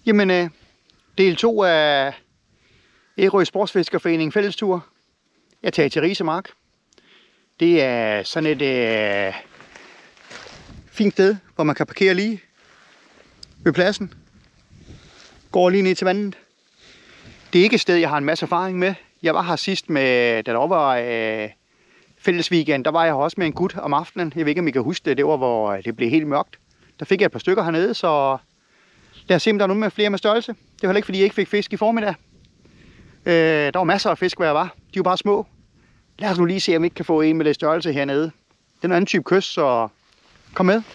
Jamen, del 2 af Ærø Sportsfiskerforening fællestur. Jeg tager til Risemark. Det er sådan et fint sted, hvor man kan parkere lige ved pladsen. Går lige ned til vandet. Det er ikke et sted, jeg har en masse erfaring med. Jeg var her sidst med, da der var fællesweekend. Der var jeg her også med en gut om aftenen. Jeg ved ikke, om I kan huske det. Det var, hvor det blev helt mørkt. Der fik jeg et par stykker hernede, så lad os se, om der er nogen med flere med størrelse. Det var heller ikke, fordi jeg ikke fik fisk i formiddag. Der var masser af fisk, hvor jeg var. De var bare små. Lad os nu lige se, om vi ikke kan få en med lidt størrelse hernede. Det er en anden type kyst, så kom med.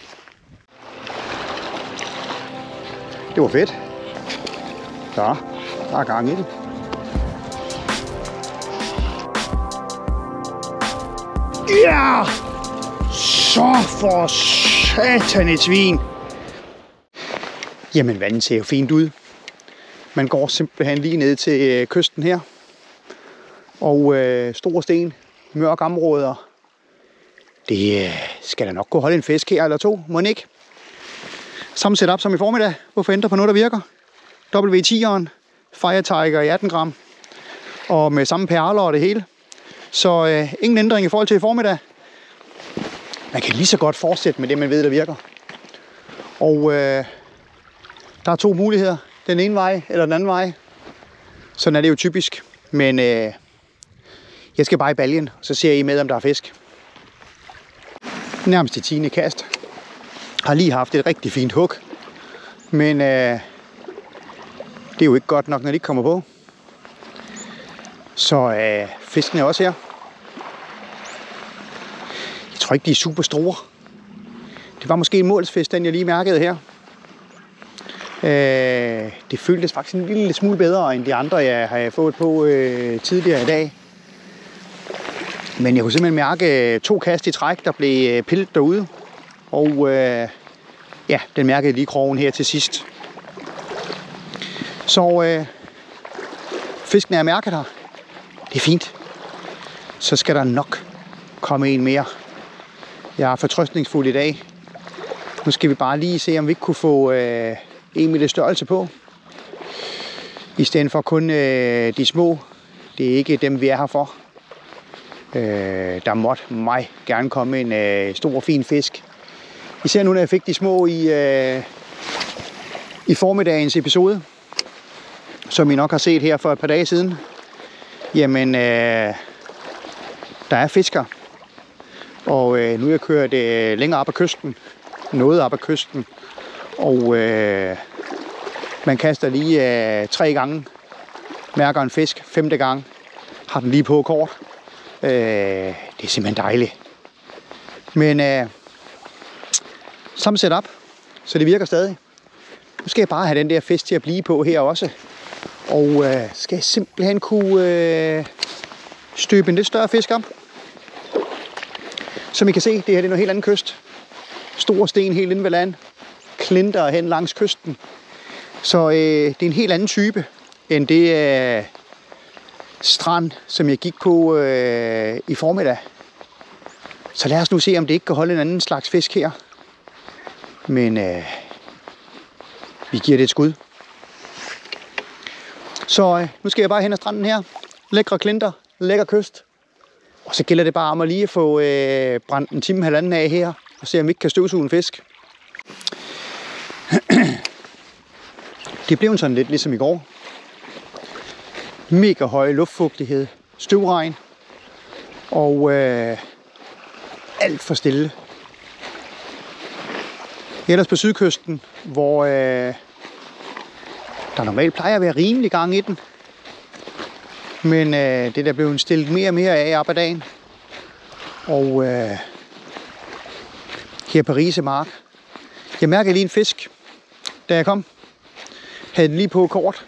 Det var fedt. Så, der er gang i det. Ja! Så for satan et svin! Jamen, vandet ser jo fint ud. Man går simpelthen lige ned til kysten her. Og store sten, mørke områder. Det skal da nok gå holde en fisk her eller to, må ikke? Samme setup som i formiddag. Hvorfor ændre på noget, der virker? W10'eren, Fire Tiger i 18 gram. Og med samme perler og det hele. Så ingen ændring i forhold til i formiddag. Man kan lige så godt fortsætte med det, man ved, der virker. Og der er to muligheder. Den ene vej eller den anden vej. Sådan er det jo typisk. Men jeg skal bare i baljen, så ser I med, om der er fisk. Nærmest i 10. kast. Har lige haft et rigtig fint hug. Men det er jo ikke godt nok, når de ikke kommer på. Så fisken er også her. Jeg tror ikke, de er super store. Det var måske en målsfisk, den jeg lige mærkede her. Det føltes faktisk en lille smule bedre end de andre, jeg har fået på tidligere i dag. Men jeg kunne simpelthen mærke 2 kast i træk, der blev pillet derude. Og ja, den mærkede lige krogen her til sidst. Så fisken er mærket her. Det er fint. Så skal der nok komme en mere. Jeg er fortrøstningsfuld i dag. Nu skal vi bare lige se, om vi ikke kunne få en med lidt størrelse på. I stedet for kun de små. Det er ikke dem, vi er her for. Der måtte mig gerne komme en stor, fin fisk. Især nu, når jeg fik de små i formiddagens episode, som I nok har set her for et par dage siden. Jamen, der er fisker. Og nu er jeg kørt længere op ad kysten. Noget op ad kysten. Og man kaster lige 3 gange. Mærker en fisk. 5. gang. Har den lige på kort. Det er simpelthen dejligt. Men samme setup. Så det virker stadig. Nu skal jeg bare have den der fisk til at blive på her også. Og skal jeg simpelthen kunne støbe en lidt større fisk op. Som I kan se, det her det er noget helt andet kyst. Store sten helt inde ved land. Klinter hen langs kysten. Så det er en helt anden type end det strand, som jeg gik på i formiddag. Så lad os nu se, om det ikke kan holde en anden slags fisk her. Men vi giver det et skud. Så nu skal jeg bare hen ad stranden her. Lækre klinter, lækker kyst. Og så gælder det bare om at lige få brændt en time, halvanden af her. Og se, om vi ikke kan støvsuge en fisk. Det blev sådan lidt ligesom i går. Mega høj luftfugtighed. Støvregn. Og alt for stille. Ellers på sydkysten, hvor der normalt plejer at være rimelig gang i den. Men det der blev stillet mere og mere af op ad dagen. Og her på Risemark. Jeg mærkede lige en fisk, da jeg kom. Havde den lige på kort.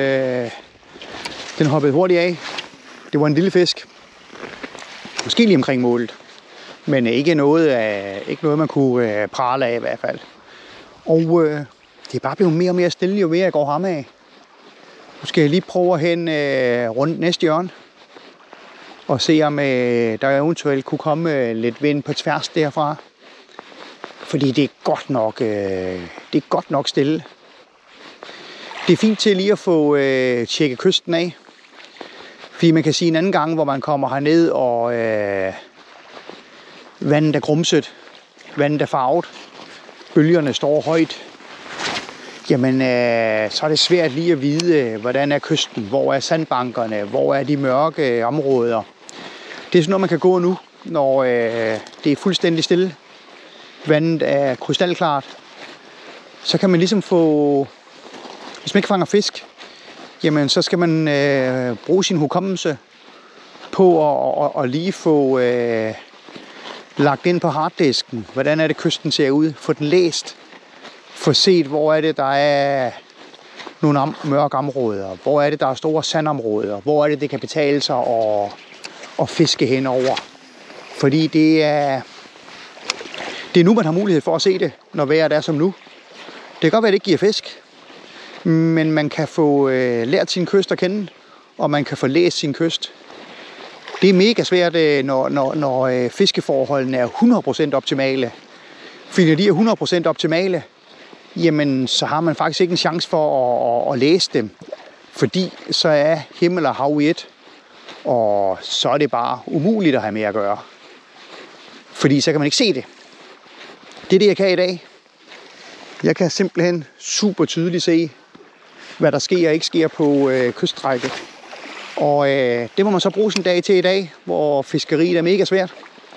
Den hoppede hurtigt af. Det var en lille fisk. Måske lige omkring målet. Men ikke noget man kunne prale af i hvert fald. Og det er bare blevet mere og mere stille, jo mere jeg går ham af. Nu skal jeg lige prøve at hen rundt næste hjørne. Og se om der eventuelt kunne komme lidt vind på tværs derfra. Fordi det er godt nok stille. Det er fint til lige at få tjekket kysten af. Fordi man kan sige en anden gang, hvor man kommer herned, og vandet er grumset, vandet er farvet, bølgerne står højt. Jamen, så er det svært lige at vide, hvordan er kysten, hvor er sandbankerne, hvor er de mørke områder. Det er sådan noget, man kan gå nu, når det er fuldstændig stille. Vandet er krystalklart. Så kan man ligesom få, hvis man ikke fanger fisk, jamen så skal man bruge sin hukommelse på at lige få lagt ind på harddisken, hvordan er det kysten ser ud, få den læst, få set, hvor er det, der er nogle mørke områder, hvor er det, der er store sandområder, hvor er det, det kan betale sig at fiske henover. Fordi det er nu, man har mulighed for at se det, når vejret er som nu. Det kan godt være, at det ikke giver fisk, men man kan få lært sin kyst at kende, og man kan få læst sin kyst. Det er mega svært, når fiskeforholdene er 100% optimale. Fordi når de er 100% optimale, jamen så har man faktisk ikke en chance for at læse dem. Fordi så er himmel og hav i et, og så er det bare umuligt at have med at gøre. Fordi så kan man ikke se det. Det er det, jeg kan i dag. Jeg kan simpelthen super tydeligt se, hvad der sker og ikke sker på kyststrækket. Og det må man så bruge sin dag til i dag, hvor fiskeriet er mega svært.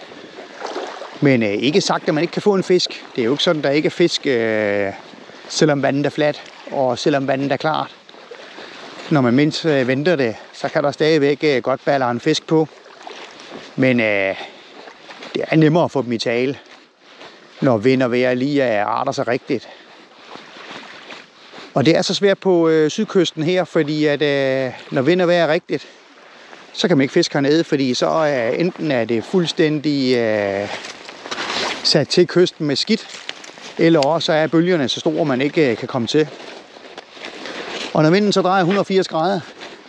Men ikke sagt, at man ikke kan få en fisk. Det er jo ikke sådan, at der ikke er fisk, selvom vandet er fladt, og selvom vandet er klart. Når man mindst venter det, så kan der stadigvæk godt baller en fisk på. Men det er nemmere at få dem i tale, når vind og vejr lige arter sig rigtigt. Og det er så svært på sydkysten her, fordi at når vind og vejr er rigtigt, så kan man ikke fiske hernede, fordi så enten er det fuldstændig sat til kysten med skidt, eller også er bølgerne så store, man ikke kan komme til. Og når vinden så drejer 180 grader,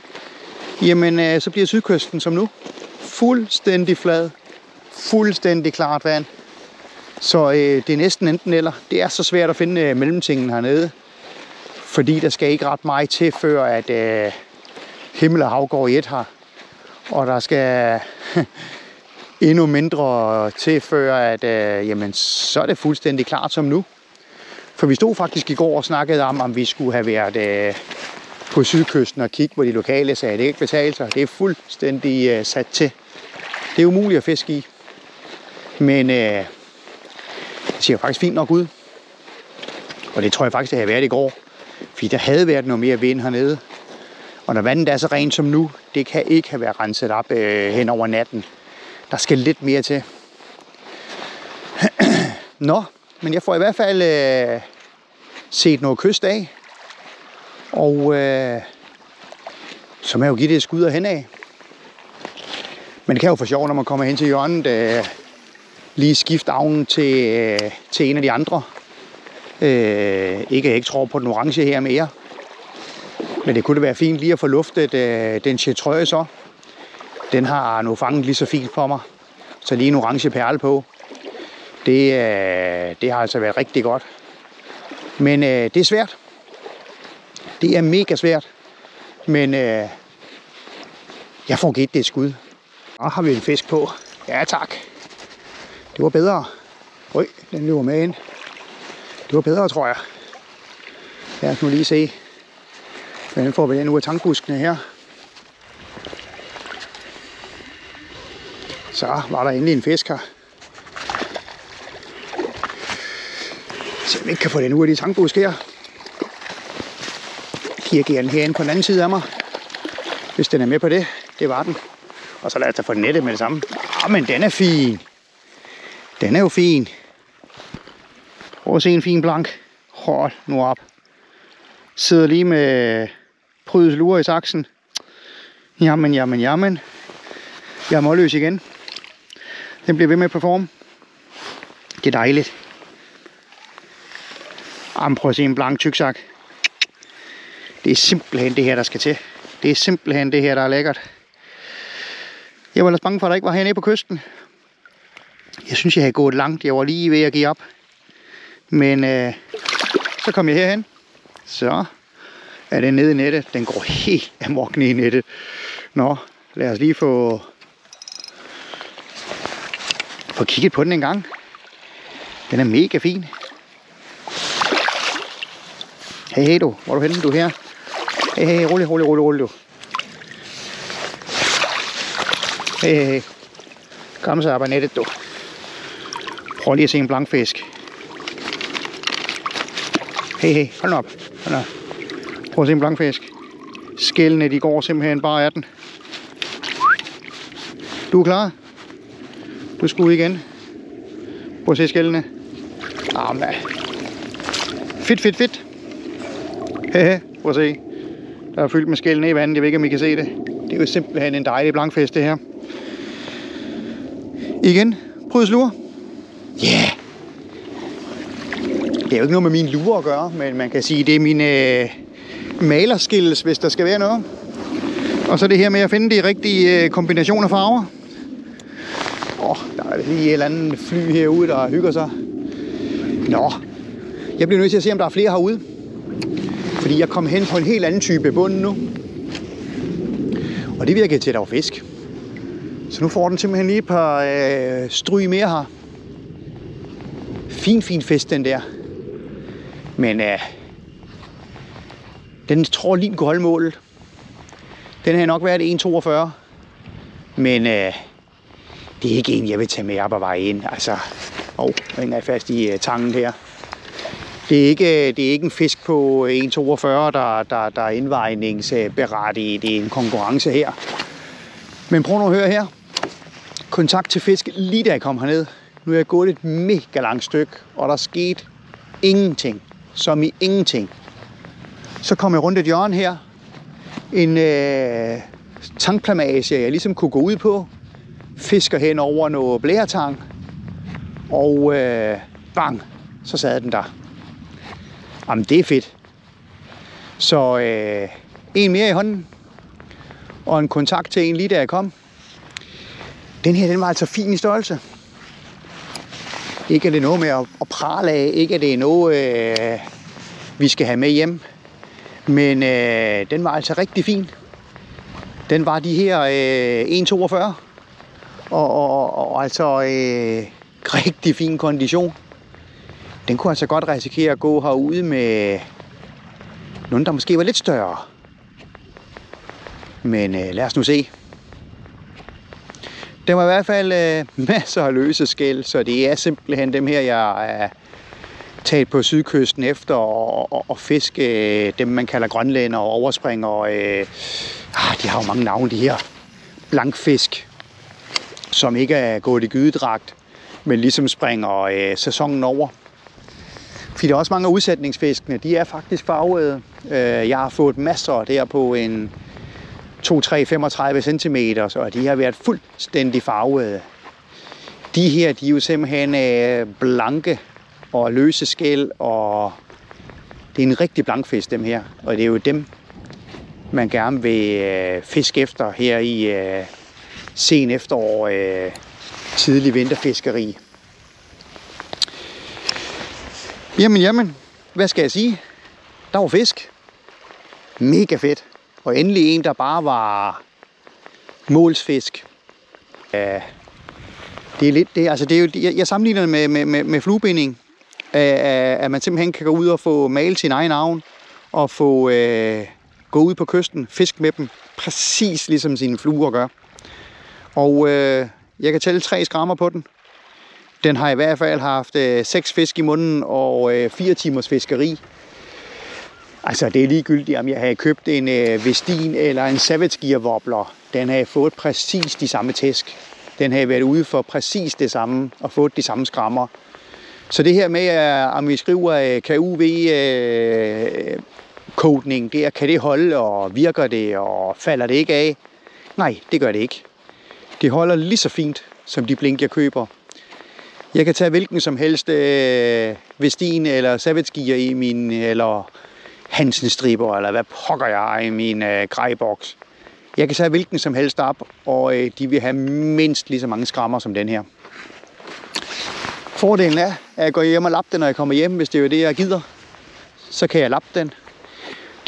jamen så bliver sydkysten som nu fuldstændig flad, fuldstændig klart vand. Så det er næsten enten eller. Det er så svært at finde mellemtingen hernede, fordi der skal ikke ret meget til, før at himmel og hav går i et her. Og der skal endnu mindre til, før at jamen, så er det fuldstændig klart som nu. For vi stod faktisk i går og snakkede om vi skulle have været på sydkysten og kigge, hvor de lokale sagde, at det ikke betaler sig. Det er fuldstændig sat til. Det er umuligt at fiske i. Men det ser faktisk fint nok ud. Og det tror jeg faktisk, det havde været i går. Fordi der havde været noget mere vind hernede. Og når vandet er så rent som nu, det kan ikke have været renset op hen over natten. Der skal lidt mere til. Nå, men jeg får i hvert fald set noget kyst af. Og så må jeg jo give det et skud henad. Men det kan jo for sjov, når man kommer hen til hjørnet, lige skifte avnen til en af de andre. Ikke at jeg ikke tror på den orange her mere. Men det kunne da være fint lige at få luftet den chartreuse så. Den har nu fanget lige så fint på mig. Så lige en orange perle på. Det har altså været rigtig godt. Men det er svært. Det er mega svært. Men jeg får givet det et skud. Og har vi en fisk på. Ja tak. Det var bedre. Øj, den løber med ind. Det var bedre, tror jeg. Lad os nu lige se. Hvordan får vi den ud af tankbuskene her. Så var der endelig en fisk her. Så vi ikke kan få den ud af de tankbuske her. Dirigerer den herinde på den anden side af mig. Hvis den er med på det. Det var den. Og så lad os da få den nettet med det samme. Men den er fin. Den er jo fin. Prøv at se en fin blank. Hold nu op. Sidder lige med prydets lure i saksen. Jamen. Jeg er målløs igen. Den bliver ved med at performe. Det er dejligt. Prøv at se en blank tyksak. Det er simpelthen det her, der skal til. Det er simpelthen det her, der er lækkert. Jeg var ellers bange for, at der ikke var hernede på kysten. Jeg synes, jeg havde gået langt. Jeg var lige ved at give op. Men så kom jeg herhen. Så Er den nede i nettet? Den går helt amok ned i nettet. Nå, lad os lige få kigget på den en gang. Den er mega fin. Hey du, hvor er du henne? Du er her. Hey, rolig du. Hey. Kom så op ad nettet, du. Prøv lige at se en blankfisk. Hey, hold nu op. Prøv at se en blankfisk. Skællene, de går simpelthen bare af den. Du er klar? Du skal ud igen. Prøv at se skællene. Jamen. Fedt. Prøv at se. Der er fyldt med skællene i vandet. Jeg ved ikke, om I kan se det. Det er jo simpelthen en dejlig blankfisk, det her. Igen. Prøv at slure. Yeah. Det er jo ikke noget med mine lurer at gøre, men man kan sige, det er mine malerskills, hvis der skal være noget. Og så det her med at finde de rigtige kombinationer af farver. Der er lige et eller andet fly herude, der hygger sig. Nå, jeg bliver nødt til at se, om der er flere herude. Fordi jeg kom hen på en helt anden type bund nu. Og det virker til, at der var fisk. Så nu får den simpelthen lige et par stryg mere her. Fin fisk, den der. Men den tror lige, den kunne holde målet. Den har nok været 1,42. Men det er ikke en, jeg vil tage med op og veje ind. Altså, nu hænger jeg fast i tangen her. Det er ikke en fisk på 1,42, der er indvejningsberettiget. Det er en konkurrence her. Men prøv nu at høre her. Kontakt til fisk lige da jeg kom herned. Nu er jeg gået et mega langt stykke, og der skete ingenting. Som i ingenting. Så kom jeg rundt et hjørne her. En tangplamage, jeg ligesom kunne gå ud på. Fisker hen over noget blæretang. Og bang, så sad den der. Jamen, det er fedt. Så en mere i hånden. Og en kontakt til en lige da jeg kom. Den her, den var altså fin i størrelse. Ikke er det noget med at prale af. Ikke er det noget, vi skal have med hjem. Men den var altså rigtig fin. Den var de her 1,42. Og altså rigtig fin kondition. Den kunne altså godt risikere at gå herude med nogen, der måske var lidt større. Men lad os nu se. Der var i hvert fald masser af løse skæl, så det er simpelthen dem her, jeg er taget på sydkysten efter og fiske dem, man kalder grønlænder og overspringer. De har jo mange navne, de her blankfisk, som ikke er gået i gydedragt, men ligesom springer sæsonen over. Fordi der er også mange af udsætningsfiskene, de er faktisk farvede. Jeg har fået masser der på en 2-3-35 cm, og de har været fuldstændig farvede. De her, de er jo simpelthen blanke og løse skæl, og det er en rigtig blankfisk, dem her. Og det er jo dem, man gerne vil fiske efter her i sen efterår, tidlig vinterfiskeri. Jamen, hvad skal jeg sige? Der var fisk. Mega fedt. Og endelig en, der bare var målsfisk. Det er lidt det. Altså det er jo, jeg sammenligner det med fluebinding. At man simpelthen kan gå ud og få malet sin egen avn. Og få gå ud på kysten, fisk med dem. Præcis ligesom sine fluer gør. Og jeg kan tælle 3 skrammer på den. Den har i hvert fald haft 6 fisk i munden og 4 timers fiskeri. Altså det er ligegyldigt, om jeg havde købt en Vestin eller en Savage Gear wobbler. Den havde fået præcis de samme tæsk. Den havde været ude for præcis det samme og fået de samme skrammer. Så det her med, om vi skriver KUV-kodning, kan det holde, og virker det, og falder det ikke af? Nej, det gør det ikke. Det holder lige så fint, som de blink, jeg køber. Jeg kan tage hvilken som helst Vestin eller Savage Gear i min, eller Hansen striber, eller hvad pokker jeg i min grejboks. Jeg kan tage hvilken som helst op, og de vil have mindst lige så mange skrammer som den her. Fordelen er, at jeg går hjem og lapper den, når jeg kommer hjem, hvis det er det, jeg gider. Så kan jeg lappe den.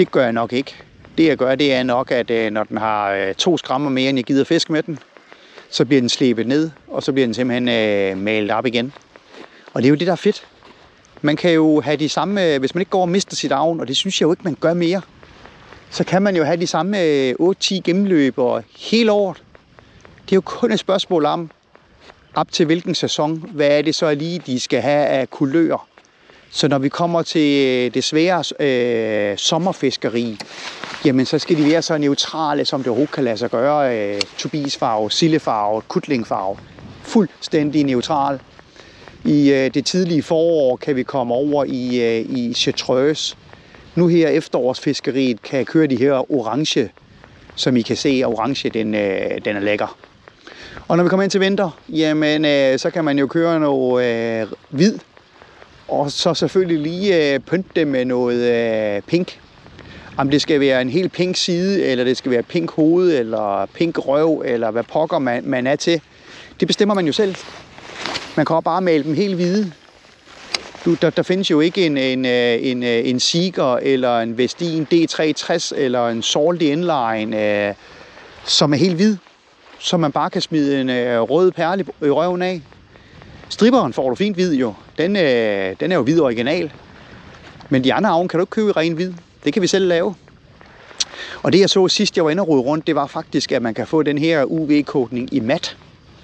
Det gør jeg nok ikke. Det jeg gør, det er nok, at når den har 2 skrammer mere, end jeg gider fiske med den, så bliver den slæbet ned, og så bliver den simpelthen malet op igen. Og det er jo det, der er fedt. Man kan jo have de samme, hvis man ikke går og mister sit avn, og det synes jeg jo ikke, man gør mere, så kan man jo have de samme 8-10 gennemløbere hele året. Det er jo kun et spørgsmål om, op til hvilken sæson, hvad er det så lige, de skal have af kulør. Så når vi kommer til det svære sommerfiskeri, jamen så skal de være så neutrale, som det overhovedet kan lade sig gøre. Turbisfarve, sillefarve, kutlingfarve. Fuldstændig neutral. I det tidlige forår kan vi komme over i chartreuse. Nu her efterårsfiskeriet kan jeg køre de her orange, som I kan se, orange den er lækker. Og når vi kommer ind til vinter, jamen så kan man jo køre noget hvid. Og så selvfølgelig lige pynte det med noget pink. Om det skal være en helt pink side, eller det skal være pink hoved, eller pink røv, eller hvad pokker man er til. Det bestemmer man jo selv. Man kan også bare male dem helt hvide. Der findes jo ikke en Seeger, eller en Westin D360, eller en Salty Inline, som er helt hvid. Så man bare kan smide en rød perle i røven af. Stripperen får du fint hvid jo. Den er jo hvid original. Men de andre avn kan du ikke købe i ren hvid. Det kan vi selv lave. Og det jeg så sidst jeg var inde og rode rundt, det var faktisk, at man kan få den her UV-kodning i mat.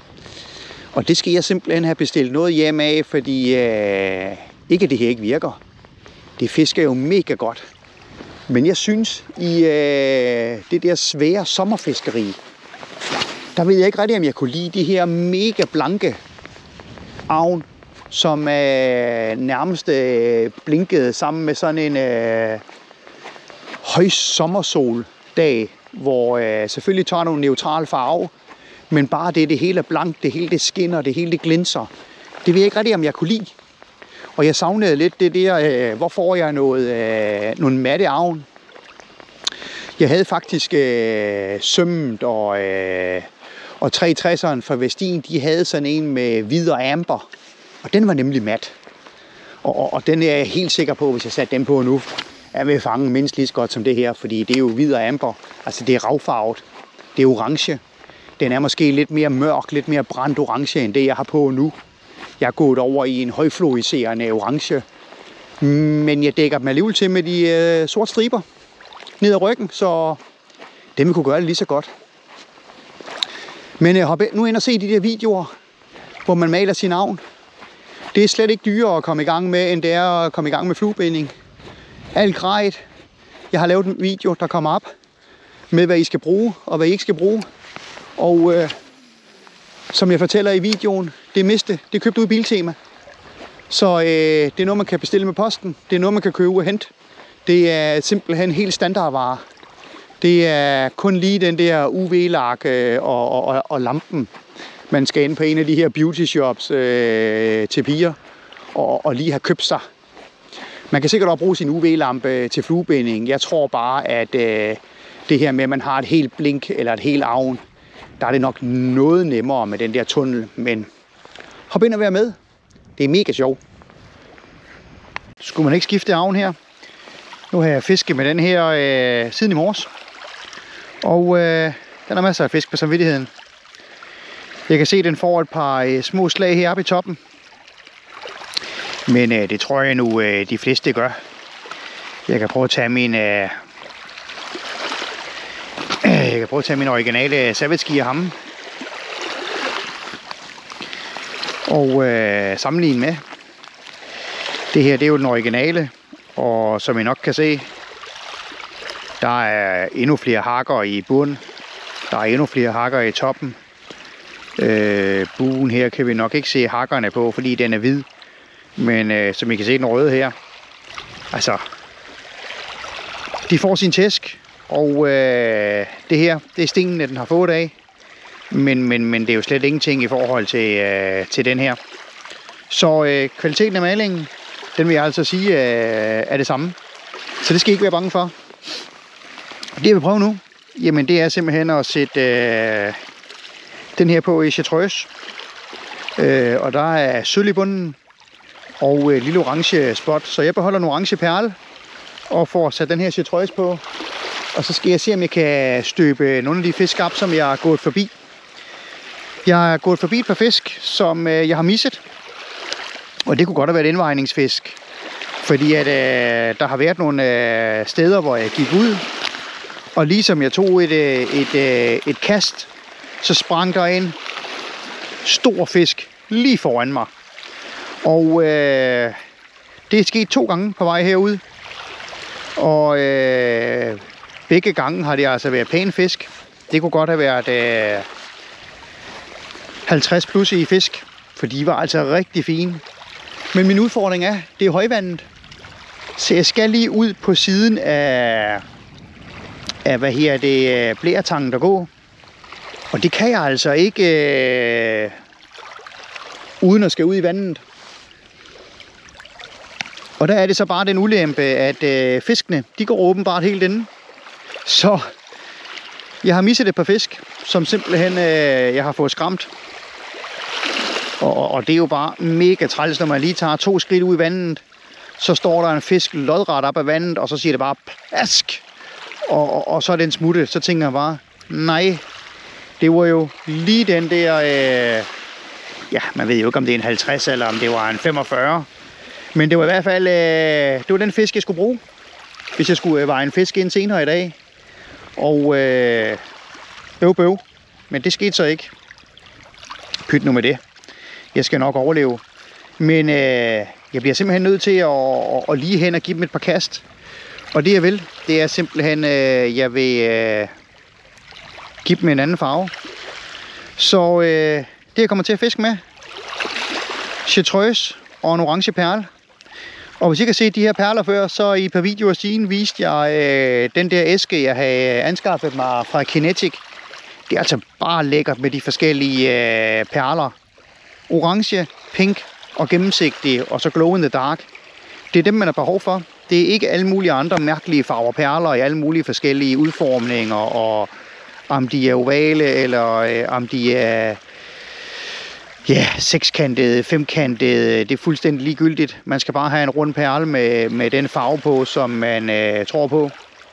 Og det skal jeg simpelthen have bestilt noget hjem af, fordi ikke at det her ikke virker. Det fisker jo mega godt. Men jeg synes, i det der svære sommerfiskeri, der ved jeg ikke rigtig, om jeg kunne lide de her mega blanke avn, som nærmest blinkede sammen med sådan en høj sommersol-dag, hvor selvfølgelig tager nogle neutral farve, men bare det hele er blankt, det hele det skinner, det hele det glinser. Det ved jeg ikke rigtig, om jeg kunne lide. Og jeg savnede lidt det der, hvor får jeg nogle matte avn. Jeg havde faktisk sømmet og 360'eren fra Westin, de havde sådan en med hvid og amber. Og den var nemlig mat. Og den er jeg helt sikker på, hvis jeg satte den på nu, jeg vil fange mindst lige så godt som det her, fordi det er jo hvid og amber. Altså det er ravfarvet. Det er orange. Den er måske lidt mere mørk, lidt mere brændt orange, end det jeg har på nu. Jeg er gået over i en højfluoriserende orange. Men jeg dækker dem alligevel til med de sorte striber ned ad ryggen, så dem kunne gøre det lige så godt. Men hop nu ind og se de der videoer, hvor man maler sin avn. Det er slet ikke dyrere at komme i gang med, end det er at komme i gang med fluebinding. Alt grejt. Jeg har lavet en video, der kommer op med, hvad I skal bruge og hvad I ikke skal bruge. Og som jeg fortæller i videoen, det meste, det er købt ud i Biltema. Så det er noget, man kan bestille med posten. Det er noget, man kan købe ud og hente. Det er simpelthen helt standardvare. Det er kun lige den der UV-lak og lampen, man skal ind på en af de her beauty shops til piger og lige have købt sig. Man kan sikkert også bruge sin UV-lampe til fluebinding. Jeg tror bare, at det her med, at man har et helt blink eller et helt avn, der er det nok noget nemmere med den der tunnel. Men hop ind og vær med. Det er mega sjovt. Skulle man ikke skifte avn her? Nu har jeg fisket med den her siden i morges. Og den har masser af fisk på samvittigheden. Jeg kan se, at den får et par små slag heroppe i toppen. Men det tror jeg nu, de fleste gør. Jeg kan prøve at tage min originale Savage ham. Og sammenligne med. Det her, det er jo den originale. Og som I nok kan se, der er endnu flere hakker i bunden. Der er endnu flere hakker i toppen. Buen her kan vi nok ikke se hakkerne på, fordi den er hvid. Men som I kan se den røde her, altså, de får sin tæsk. Og det her, det er stenen, den har fået af. Men det er jo slet ingenting i forhold til den her. Så kvaliteten af malingen, den vil jeg altså sige er det samme. Så det skal I ikke være bange for. Det jeg vil prøve nu, jamen det er simpelthen at sætte den her på i chartreuse. Og der er sølv i bunden og lille orange spot. Så jeg beholder en orange perle og får sat den her chartreuse på. Og så skal jeg se, om jeg kan støbe nogle af de fisk op, som jeg er gået forbi. Jeg er gået forbi et par fisk, som jeg har misset. Og det kunne godt have været et indvejningsfisk. Fordi at, der har været nogle steder, hvor jeg gik ud. Og ligesom jeg tog et kast, så sprang der en stor fisk lige foran mig. Og det er sket 2 gange på vej herud. Og begge gange har det altså været pæne fisk. Det kunne godt have været 50 plus i fisk, for de var altså rigtig fine. Men min udfordring er, det er højvandet. Så jeg skal lige ud på siden af blæretangen, der går. Og det kan jeg altså ikke uden at skal ud i vandet. Og der er det så bare den ulempe, at fiskene, de går åbenbart helt inde. Så jeg har misset et par fisk, som simpelthen jeg har fået skræmt. Og det er jo bare mega træls, når man lige tager 2 skridt ud i vandet. Så står der en fisk lodret op af vandet, og så siger det bare plask. Og så er den smuttet. Så tænker jeg bare, nej, det var jo lige den der, ja, man ved jo ikke, om det er en 50 eller om det var en 45. Men det var i hvert fald, det var den fisk, jeg skulle bruge, hvis jeg skulle veje en fisk ind senere i dag. Og bøv. Men det skete så ikke. Pyt nu med det. Jeg skal nok overleve. Men jeg bliver simpelthen nødt til at lige hen og give dem et par kast. Og det jeg vil, det er simpelthen, jeg vil give dem en anden farve. Så det jeg kommer til at fiske med, chartreuse og en orange perle. Og hvis I kan se de her perler før, så i et par videoer siden viste jeg den der æske, jeg havde anskaffet mig fra Kinetic. Det er altså bare lækkert med de forskellige perler. Orange, pink og gennemsigtig, og så glow in the dark. Det er dem, man har behov for. Det er ikke alle mulige andre mærkelige farver perler i alle mulige forskellige udformninger, og om de er ovale, eller om de er sekskantede, femkantede. Det er fuldstændig ligegyldigt. Man skal bare have en rund perle med den farve på, som man tror på.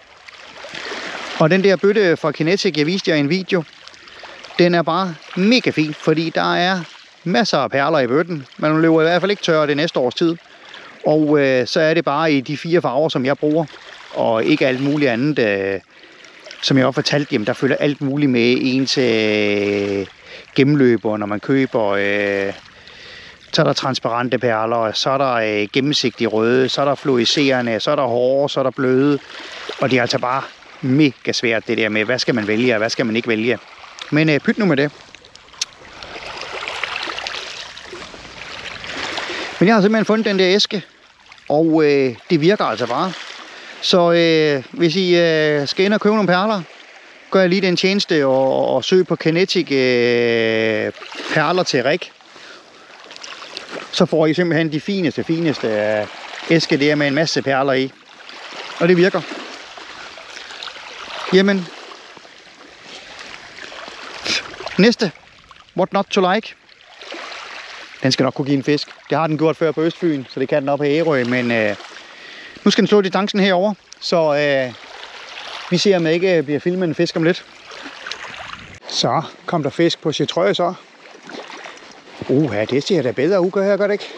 Og den der bøtte fra Kinetic, jeg viste jer i en video, den er bare mega fin, fordi der er masser af perler i bøtten. Man løber i hvert fald ikke tør det næste års tid. Og så er det bare i de 4 farver, som jeg bruger, og ikke alt muligt andet. Som jeg også fortalte, jamen, der følger alt muligt med en til gennemløber, når man køber. Så er der transparente perler, så er der gennemsigtige røde, så er der fluorescerende, så er der hårde, så er der bløde. Og det er altså bare mega svært det der med, hvad skal man vælge, og hvad skal man ikke vælge. Men pyt nu med det. Men jeg har simpelthen fundet den der æske, og det virker altså bare. Så hvis I skal ind og købe nogle perler, gør jeg lige den tjeneste og søg på Kinetic perler til rig. Så får I simpelthen de fineste æske der med en masse perler i. Og det virker. Jamen. Næste. What not to like. Den skal nok kunne give en fisk. Det har den gjort før på Østfyn, så det kan den op i Ærø. Men nu skal den slå distancen herover, så vi ser, om jeg ikke bliver filmet en fisk om lidt. Så kom der fisk på chartreuse så. Ja, det ser da bedre ud, gør det ikke?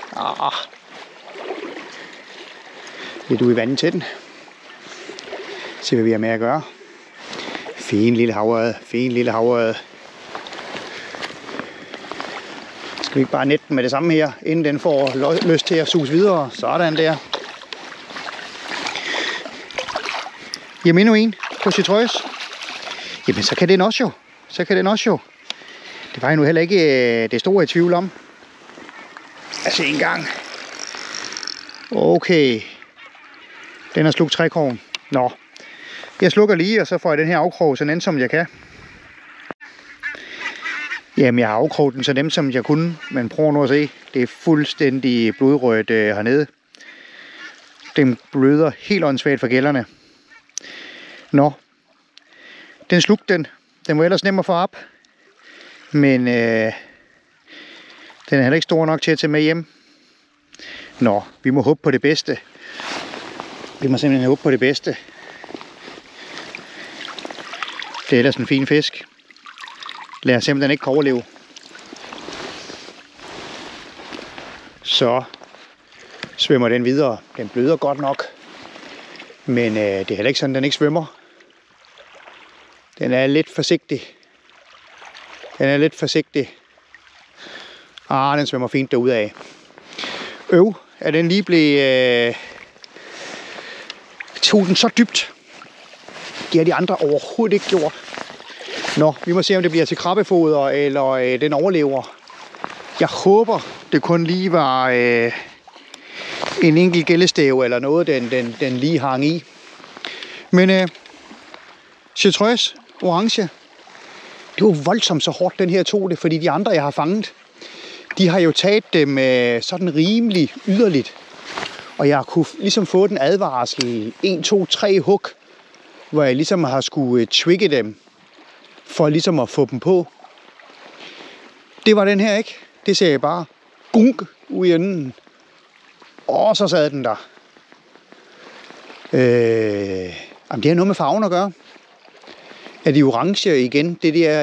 Lidt ude i vandet til den. Se, hvad vi har med at gøre. Fin lille havørred. Skal vi ikke bare nette den med det samme her, inden den får lyst til at suge videre. Sådan der. Jamen endnu en på chartreuse. Jamen så kan den også jo. Det var jeg nu heller ikke det store i tvivl om. Altså en gang. Okay. Den har slugt trækrogen. Nå. Jeg slukker lige, og så får jeg den her afkrog så nemt som jeg kan. Jamen jeg har afkroget den så nemt som jeg kunne. Men prøv nu at se. Det er fuldstændig blodrødt hernede. Den bløder helt åndssvagt fra gælderne. Nå. Den slugte den. Den var ellers nem at få op. Men den er heller ikke stor nok til at tage med hjem. Nå, vi må håbe på det bedste. Vi må simpelthen håbe på det bedste. Det er ellers en fin fisk. Lad os simpelthen ikke overleve. Så svømmer den videre. Den bløder godt nok. Men det er heller ikke sådan, den ikke svømmer. Den er lidt forsigtig. Den svømmer fint derudad. Er den lige blevet... tog den så dybt. Det har de andre overhovedet ikke gjort. Nå, vi må se, om det bliver til krabbefoder, eller den overlever. Jeg håber, det kun lige var en enkelt gællestæve, eller noget, den lige hang i. Men chartreuse, orange, det var voldsomt så hårdt, den her tog det, fordi de andre, jeg har fanget, de har jo taget dem sådan rimelig yderligt. Og jeg kunne ligesom få den advarsel 1, 2, 3 hug, hvor jeg ligesom har skulle trigge dem, for ligesom at få dem på. Det var den her ikke. Det ser jeg bare gunk ud i enden. Og så sad den der. Jamen det har noget med farven at gøre. Er de orange igen? Det der...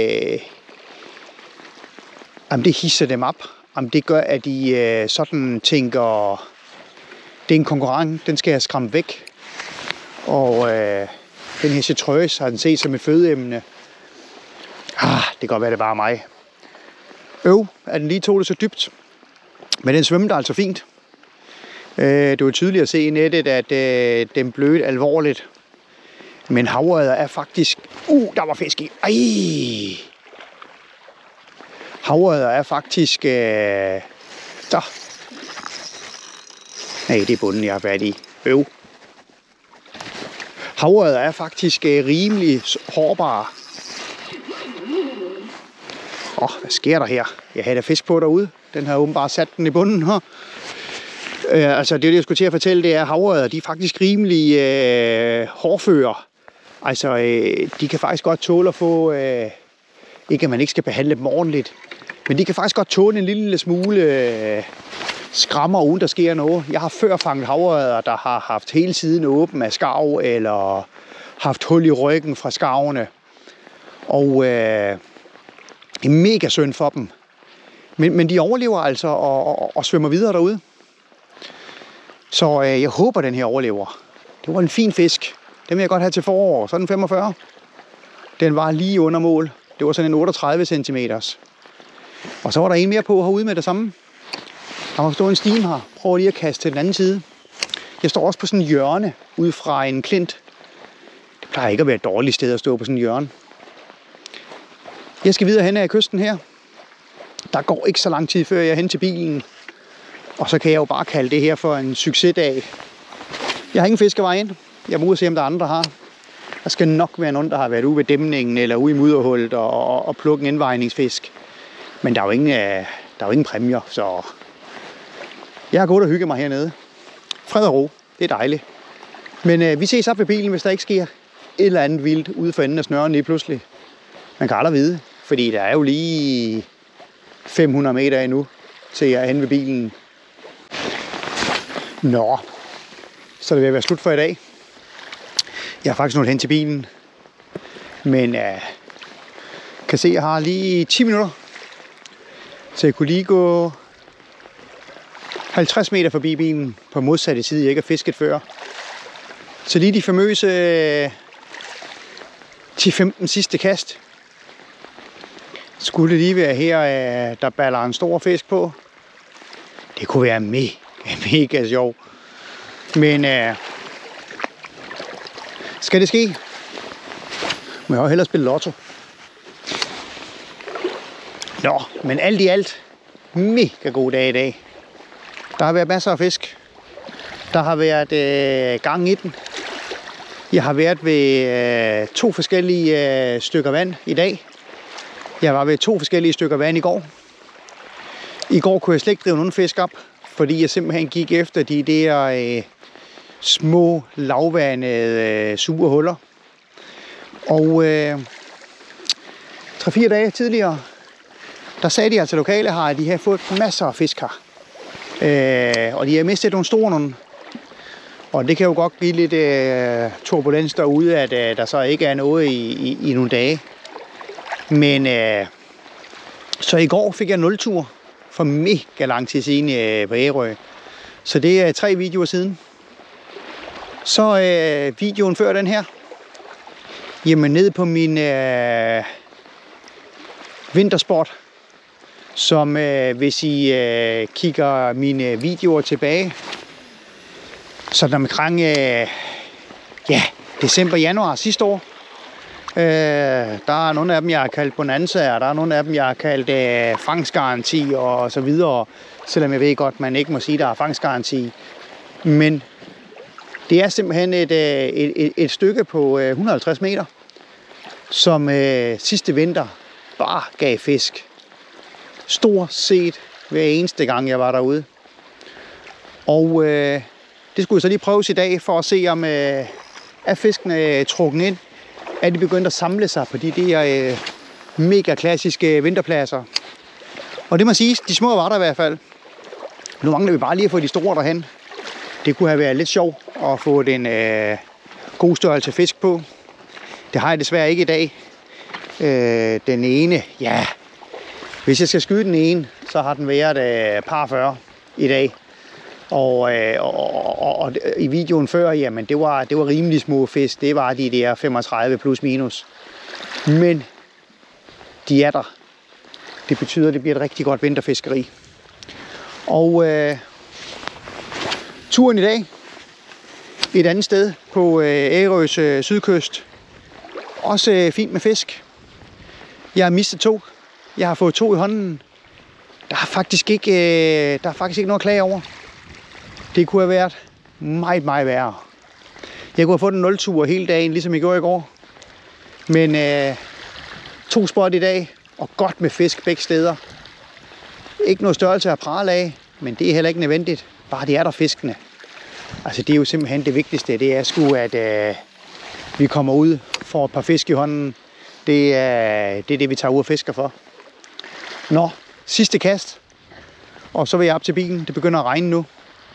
jamen det hisser dem op. Jamen det gør, at de sådan tænker... Det er en konkurrent, den skal jeg skræmme væk. Og den her chartreuse har den set som et fødeemne. Det kan godt være, det er bare mig. At den lige tog det så dybt. Men den svømte altså fint. Det var tydeligt at se i nettet, at den blødte alvorligt. Men havørred er faktisk... der var fisk i. Havørred er faktisk... Nej, det er bunden, jeg har fat i. Havørred er faktisk rimelig hårdbare. Hvad sker der her? Jeg havde da fisk på derude. Den har åbenbart sat den i bunden her. Altså det jeg skulle til at fortælle, det er, at havørred, de er faktisk rimelig hårdføre. Altså de kan faktisk godt tåle at få, ikke at man ikke skal behandle dem ordentligt, men de kan faktisk godt tåle en lille smule skrammer, uden der sker noget. Jeg har før fanget havørreder, der har haft hele siden åben af skarv, eller haft hul i ryggen fra skarvene. Og det er mega synd for dem. Men de overlever altså og svømmer videre derude. Så jeg håber, den her overlever. Det var en fin fisk. Den vil jeg godt have til forår. Sådan 45. Den var lige under mål. Det var sådan en 38 cm. Og så var der en mere på herude med det samme. Der må stå en stime her. Prøv lige at kaste til den anden side. Jeg står også på sådan en hjørne ud fra en klint. Det plejer ikke at være et dårligt sted at stå på sådan en hjørne. Jeg skal videre hen ad kysten her. Der går ikke så lang tid, før jeg er hen til bilen. Og så kan jeg jo bare kalde det her for en succesdag. Jeg har ingen fiskevej ind. Jeg må ud og se, om der andre har. Der skal nok være nogen, der har været ude ved dæmningen eller ude i mudderhullet og plukke en indvejningsfisk. Men der er jo ingen præmier, så jeg har gået og hygget mig hernede. Fred og ro. Det er dejligt. Men vi ses op ved bilen, hvis der ikke sker et eller andet vildt ude for enden af snøren lige pludselig. Man kan aldrig vide, fordi der er jo lige 500 meter endnu, til jeg er henne ved bilen. Nå, så er det ved at være slut for i dag. Jeg har faktisk nået hen til bilen, men kan se, at jeg har lige 10 minutter, så jeg kunne lige gå 50 meter forbi bilen på modsatte side, jeg ikke har fisket før. Så lige de famøse 10-15 sidste kast. Skulle det lige være her, der baller en stor fisk på. Det kunne være mega sjov. Men skal det ske, må jeg jo hellere spille lotto. Nå, men alt i alt, mega god dag i dag. Der har været masser af fisk. Der har været gang i den. Jeg har været ved 2 forskellige stykker vand i dag. Jeg var ved 2 forskellige stykker vand i går. I går kunne jeg slet ikke drive nogen fisk op, fordi jeg simpelthen gik efter de der små, lavvandede sure huller. Og 3-4 dage tidligere, der sagde de altså lokale her, at de har fået masser af fisk her. Og de har mistet nogle store nogle. Og det kan jo godt give lidt turbulens derude, at der så ikke er noget i nogle dage. Men så i går fik jeg 0-tur for mega lang tid siden på Ærø. Så det er 3 videoer siden. Så videoen før den her. Jamen ned på min vintersport. Som hvis I kigger mine videoer tilbage. Så omkring december-januar sidste år. Der er nogle af dem, jeg har kaldt bonanza, og der er nogle af dem, jeg har kaldt fangstgaranti og så videre. Selvom jeg ved godt, man ikke må sige, der er fangstgaranti. Men det er simpelthen et stykke på 150 meter, som sidste vinter bare gav fisk. Stort set hver eneste gang, jeg var derude. Og det skulle jeg så lige prøves i dag, for at se, om er fiskene trukket ind. Er de begyndt at samle sig på de der mega klassiske vinterpladser. Og det må sige, de små var der i hvert fald. Nu mangler vi bare lige at få de store derhen. Det kunne have været lidt sjovt at få den god størrelse fisk på. Det har jeg desværre ikke i dag. Den ene, ja, hvis jeg skal skyde den ene, så har den været par 40 i dag. Og i videoen før, jamen det var rimelig små fisk. Det var de der 35 plus minus. Men de er der. Det betyder, at det bliver et rigtig godt vinterfiskeri. Og turen i dag et andet sted på Ærøs sydkyst. Også fint med fisk. Jeg har mistet 2. Jeg har fået 2 i hånden. Der er faktisk ikke noget at klage over. Det kunne have været meget, meget værre. Jeg kunne have fået en 0-tur hele dagen, ligesom jeg gjorde i går. Men 2 spot i dag, og godt med fisk begge steder. Ikke noget størrelse at prale af, men det er heller ikke nødvendigt. Bare det er der fiskene. Altså det er jo simpelthen det vigtigste. Det er sgu, at vi kommer ud, får et par fisk i hånden. Det er det, vi tager ud og fisker for. Nå, sidste kast. Og så vil jeg op til bilen. Det begynder at regne nu.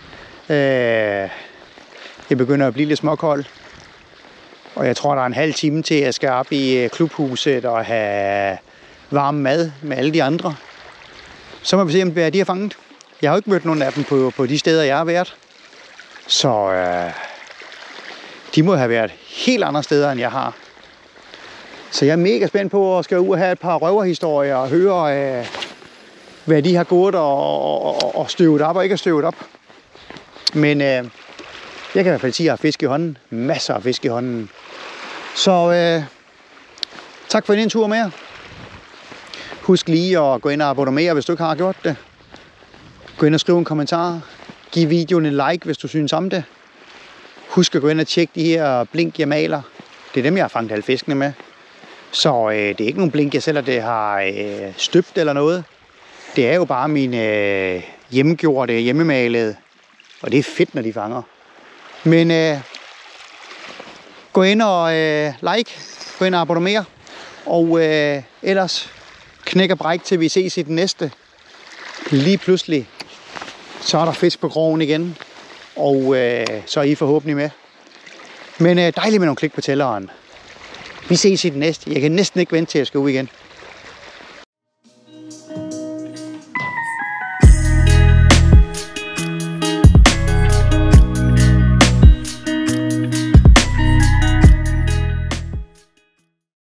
Jeg begynder at blive lidt småkold. Og jeg tror, der er en halv time til, jeg skal op i klubhuset og have varm mad med alle de andre. Så må vi se, om de har fanget. Jeg har jo ikke mødt nogen af dem på de steder, jeg har været. Så de må have været helt andre steder, end jeg har. Så jeg er mega spændt på at skal ud og have et par røverhistorier og høre, hvad de har gået og støvet op og ikke har støvet op. Men jeg kan i hvert fald sige, at jeg har fisk i hånden. Masser af fisk i hånden. Så tak for en tur med jer. Husk lige at gå ind og abonnere, hvis du ikke har gjort det. Gå ind og skriv en kommentar. Giv videoen en like, hvis du synes om det. Husk at gå ind og tjekke de her blink, jeg maler. Det er dem, jeg har fanget alle fiskene med. Så det er ikke nogen blink, jeg selv har støbt eller noget. Det er jo bare mine hjemmegjorte, hjemmemalede. Og det er fedt, når de fanger. Men gå ind og like. Gå ind og abonner. Og ellers knæk og bræk, til vi ses i den næste. Lige pludselig, så er der fisk på krogen igen. Og så er I forhåbentlig med. Men dejligt med nogle klik på tælleren. Vi ses i den næste. Jeg kan næsten ikke vente til, at jeg skal ud igen.